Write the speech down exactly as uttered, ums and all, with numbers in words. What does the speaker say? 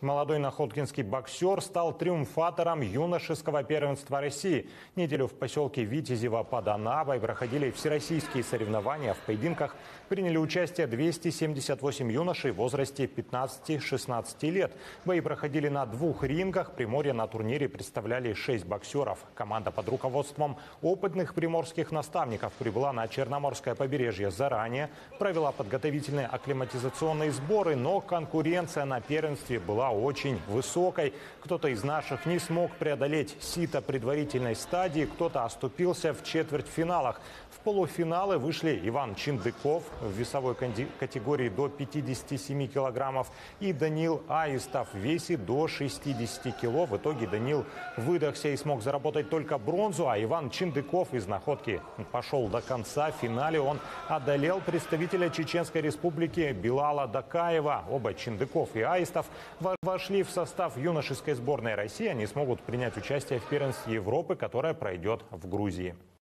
Молодой находкинский боксер стал триумфатором юношеского первенства России. Неделю в поселке Витязево под Анавой проходили всероссийские соревнования. В поединках приняли участие двести семьдесят восемь юношей в возрасте пятнадцати-шестнадцати лет. Бои проходили на двух рингах. Приморье на турнире представляли шесть боксеров. Команда под руководством опытных приморских наставников прибыла на Черноморское побережье заранее, провела подготовительные акклиматизационные сборы, но конкуренция на первенстве была очень высокой. Кто-то из наших не смог преодолеть сито предварительной стадии, кто-то оступился в четвертьфиналах. В полуфиналы вышли Иван Чиндыков в весовой категории до пятидесяти семи килограммов и Данил Аистов в весе до шестидесяти кило. В итоге Данил выдохся и смог заработать только бронзу, а Иван Чиндыков из находки пошел до конца. В финале он одолел представителя Чеченской Республики Билала Дакаева. Оба Чиндыков и Аистов вошли в состав юношеской сборной России. Они смогут принять участие в первенстве Европы, которое пройдет в Грузии.